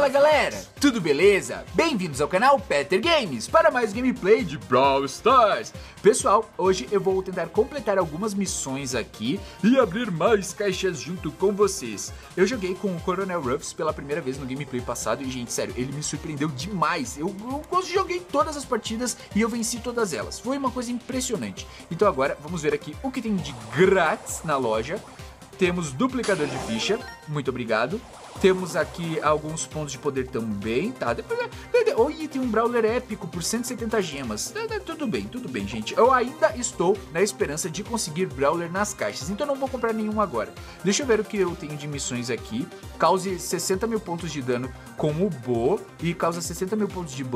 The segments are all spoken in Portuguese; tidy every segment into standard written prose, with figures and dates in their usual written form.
Fala galera, tudo beleza? Bem-vindos ao canal Peter Games para mais gameplay de Brawl Stars. Pessoal, hoje eu vou tentar completar algumas missões aqui e abrir mais caixas junto com vocês. Eu joguei com o Coronel Ruffs pela primeira vez no gameplay passado e, gente, sério, ele me surpreendeu demais. Eu joguei todas as partidas e eu venci todas elas. Foi uma coisa impressionante. Então agora vamos ver aqui o que tem de grátis na loja. Temos duplicador de ficha, muito obrigado. Temos aqui alguns pontos de poder também, tá? Oi, tem um Brawler épico por 170 gemas. Tudo bem, gente. Eu ainda estou na esperança de conseguir Brawler nas caixas, então não vou comprar nenhum agora. Deixa eu ver o que eu tenho de missões aqui. Cause 60 mil pontos de dano com o Bo e causa 60 mil pontos de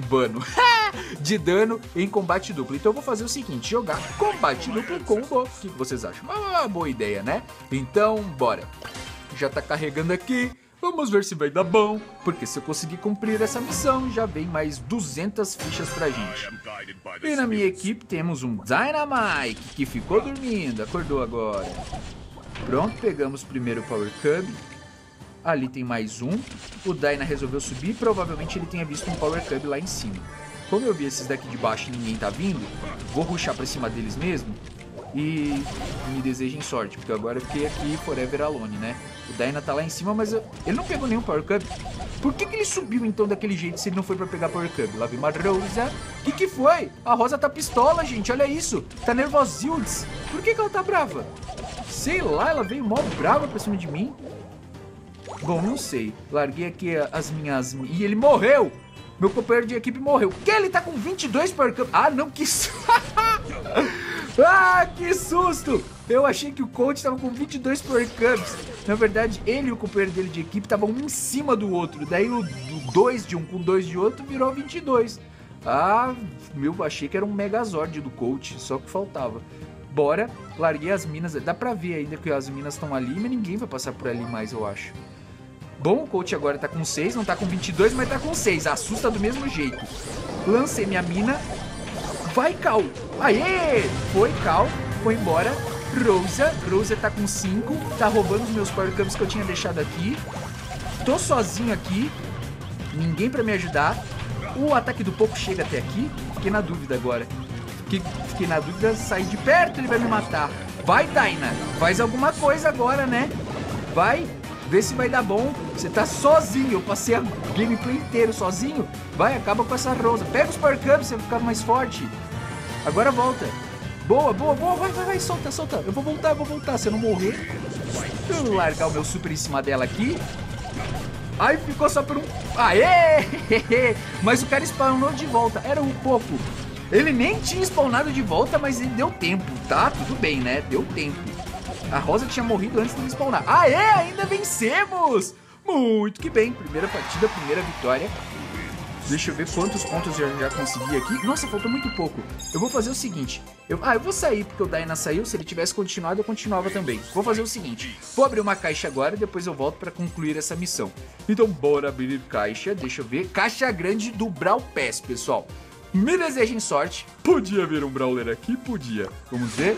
dano em combate duplo. Então eu vou fazer o seguinte, jogar combate duplo com o Bo. O que vocês acham? Uma boa ideia, né? Então, bora. Já tá carregando aqui, vamos ver se vai dar bom, porque se eu conseguir cumprir essa missão, já vem mais 200 fichas pra gente. E na minha equipe temos um Dynamite, que ficou dormindo, acordou agora. Pronto, pegamos primeiro o Power Cub. Ali tem mais um. O Dyna resolveu subir, provavelmente ele tenha visto um Power Cub lá em cima. Como eu vi esses daqui de baixo e ninguém tá vindo, vou rushar pra cima deles mesmo. E me desejem sorte, porque agora eu fiquei aqui forever alone, né? O Dyna tá lá em cima, mas ele não pegou nenhum Power Cub. Por que ele subiu então daquele jeito se ele não foi pra pegar Power Cub? Lá vem uma Rosa. Que foi? A Rosa tá pistola, gente, olha isso. Tá nervosildes. Por que ela tá brava? Sei lá, ela veio mó brava pra cima de mim. Bom, não sei. Larguei aqui as minhas... E ele morreu! Meu companheiro de equipe morreu. Que ele tá com 22 Power Cub. Ah, não, que... Ah, que susto! Eu achei que o coach tava com 22 Power Cubs. Na verdade, ele e o companheiro dele de equipe estavam um em cima do outro. Daí o 2 de um com 2 de outro virou 22. Ah, achei que era um Megazord do coach, só que faltava. Bora, larguei as minas. Dá pra ver ainda que as minas estão ali, mas ninguém vai passar por ali mais, eu acho. Bom, o coach agora tá com 6, não tá com 22, mas tá com 6. Assusta do mesmo jeito. Lancei minha mina. Vai, Cal! Aê! Foi, Cal. Foi embora. Rosa tá com 5. Tá roubando os meus Power Cubs que eu tinha deixado aqui. Tô sozinho aqui. Ninguém pra me ajudar. O ataque do Poco chega até aqui. Fiquei na dúvida agora. Fiquei na dúvida. Sair de perto, ele vai me matar. Vai, Dyna. Faz alguma coisa agora, né? Vai. Vê se vai dar bom. Você tá sozinho. Eu passei a gameplay inteiro sozinho. Vai, acaba com essa Rosa. Pega os Power Cubs, você vai ficar mais forte. Agora volta. Boa. Vai. Solta. Eu vou voltar. Se eu não morrer. Deixa eu largar o meu super em cima dela aqui. Ai, ficou só por um... Aê! Mas o cara spawnou de volta. Era um pouco. Ele nem tinha spawnado de volta, mas ele deu tempo, tá? Tudo bem, né? Deu tempo. A Rosa tinha morrido antes de me spawnar. Aê, ainda vencemos! Muito que bem. Primeira partida, primeira vitória. Deixa eu ver quantos pontos eu já consegui aqui. Nossa, faltou muito pouco. Eu vou fazer o seguinte. Eu vou sair porque o Dyna saiu. Se ele tivesse continuado, eu continuava também. Vou fazer o seguinte. Vou abrir uma caixa agora e depois eu volto para concluir essa missão. Então, bora abrir caixa. Deixa eu ver. Caixa grande do Brawl Pass, pessoal. Me desejem sorte. Podia haver um Brawler aqui? Podia. Vamos ver.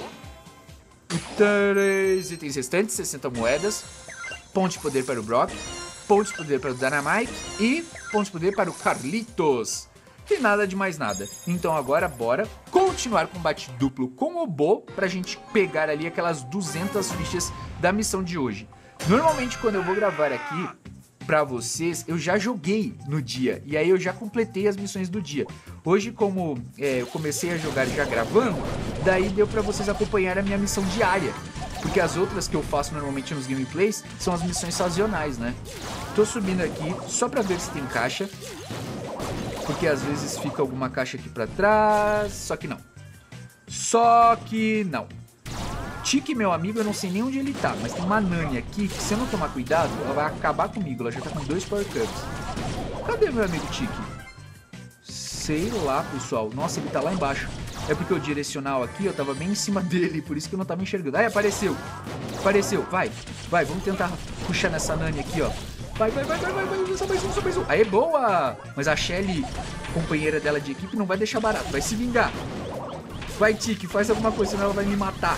3 itens restantes, 60 moedas. Ponto de poder para o Brock. Ponto de poder para o Dynamite. E ponto de poder para o Carlitos. E nada de mais nada. Então agora bora continuar combate duplo com o Bo pra gente pegar ali aquelas 200 fichas da missão de hoje. Normalmente quando eu vou gravar aqui pra vocês, eu já joguei no dia. E aí eu já completei as missões do dia. Hoje, como eu comecei a jogar já gravando, daí deu pra vocês acompanhar a minha missão diária. Porque as outras que eu faço normalmente nos gameplays são as missões sazonais, né? Tô subindo aqui só pra ver se tem caixa. Porque às vezes fica alguma caixa aqui pra trás. Só que não. Tiki, meu amigo, eu não sei nem onde ele tá, mas tem uma Nani aqui que se eu não tomar cuidado, ela vai acabar comigo. Ela já tá com 2 Power Cubs. Cadê meu amigo Tiki? Sei lá, pessoal. Nossa, ele tá lá embaixo. É porque o direcional aqui, eu tava bem em cima dele, por isso que eu não tava enxergando. Ai, apareceu. Vai, vamos tentar puxar nessa Nani aqui, ó. Vai, só mais um. Aê, boa! Mas a Shelly, companheira dela de equipe, não vai deixar barato, vai se vingar. Vai, Tiki, faz alguma coisa, senão ela vai me matar.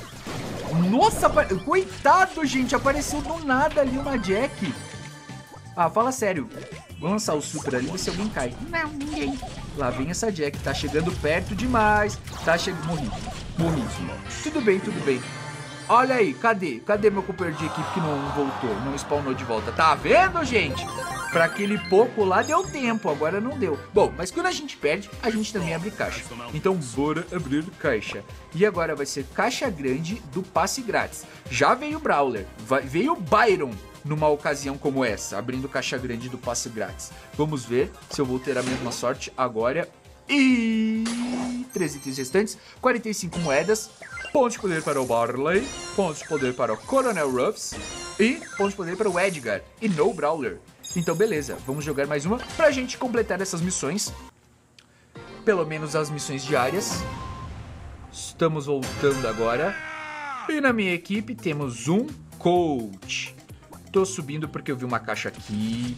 Nossa, coitado, gente, apareceu do nada ali uma Jack. Ah, fala sério. Vou lançar o super ali, ver se alguém cai. Não, ninguém. Lá vem essa Jack, tá chegando perto demais. Tá chegando... Morri. Tudo bem, tudo bem. Olha aí, cadê? Cadê meu companheiro de equipe que não voltou, não spawnou de volta? Tá vendo, gente? Pra aquele pouco lá deu tempo, agora não deu. Bom, mas quando a gente perde, a gente também abre caixa. Então bora abrir caixa. E agora vai ser caixa grande do passe grátis. Já veio o Brawler, veio o Byron numa ocasião como essa, abrindo caixa grande do passe grátis. Vamos ver se eu vou ter a mesma sorte agora. E 13 itens restantes, 45 moedas, pontos de poder para o Barley, pontos de poder para o Coronel Ruffs e pontos de poder para o Edgar e no Brawler. Então beleza, vamos jogar mais uma pra gente completar essas missões, pelo menos as missões diárias. Estamos voltando agora e na minha equipe temos um coach. Tô subindo porque eu vi uma caixa aqui.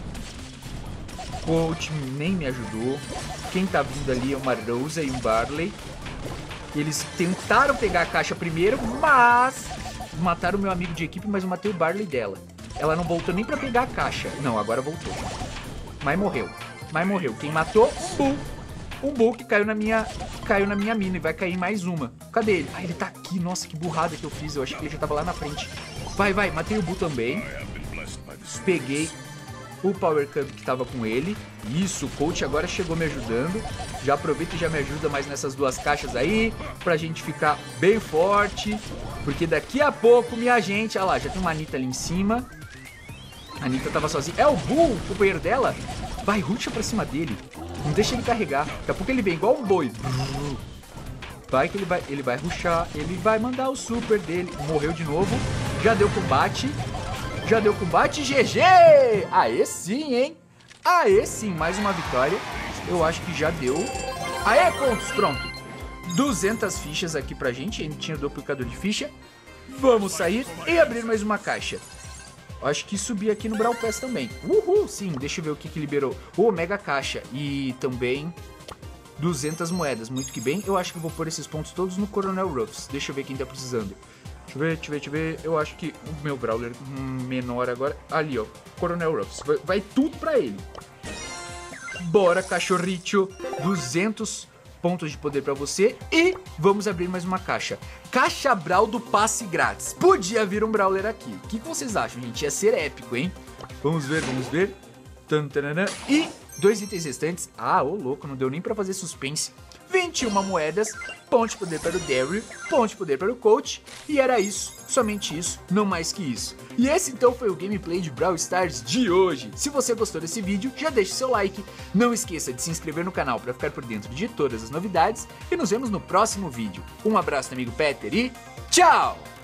Coach nem me ajudou. Quem tá vindo ali é uma Rosa e um Barley. Eles tentaram pegar a caixa primeiro, mas mataram o meu amigo de equipe, mas eu matei o Barley dela. Ela não voltou nem pra pegar a caixa. Não, agora voltou. Mas morreu. Quem matou? Bull. Um Bull que caiu na minha mina e vai cair mais uma. Cadê ele? Ah, ele tá aqui. Nossa, que burrada que eu fiz. Eu achei que ele já tava lá na frente. Vai. Matei o Bull também. Peguei o Power Cup que tava com ele. Isso, o coach agora chegou me ajudando. Já aproveita e já me ajuda mais nessas duas caixas aí, pra gente ficar bem forte. Porque daqui a pouco, minha gente... Olha lá, já tem uma Anitta ali em cima. A Anitta tava sozinha. É o Bull, o companheiro dela. Vai, rusha pra cima dele. Não deixa ele carregar. Daqui a pouco ele vem igual um boi. Vai que ele vai rushar. Ele vai mandar o super dele. Morreu de novo. Já deu combate. GG! Aê sim, hein? Aê sim, mais uma vitória. Eu acho que já deu. Aê, pontos, pronto. 200 fichas aqui pra gente. A gente tinha duplicador de ficha. Vamos sair e abrir mais uma caixa. Acho que subir aqui no Brawl Pass também. Uhul, sim, deixa eu ver o que liberou. O Mega Caixa e também 200 moedas, muito que bem. Eu acho que vou pôr esses pontos todos no Coronel Ruffs. Deixa eu ver quem tá precisando. Deixa eu ver. Eu acho que o meu Brawler menor agora... Ali, ó. Coronel Ruffs. Vai tudo pra ele. Bora, cachorricho. 200 pontos de poder pra você. E vamos abrir mais uma caixa. Caixa Brawl do passe grátis. Podia vir um Brawler aqui. O que vocês acham, gente? Ia ser épico, hein? Vamos ver. E 2 itens restantes. Ah, ô louco, não deu nem pra fazer suspense. 21 moedas, ponto de poder para o Daryl, ponto de poder para o Coach, e era isso, somente isso, não mais que isso. E esse então foi o gameplay de Brawl Stars de hoje. Se você gostou desse vídeo, já deixe seu like, não esqueça de se inscrever no canal para ficar por dentro de todas as novidades, e nos vemos no próximo vídeo. Um abraço, amigo Peter, e tchau!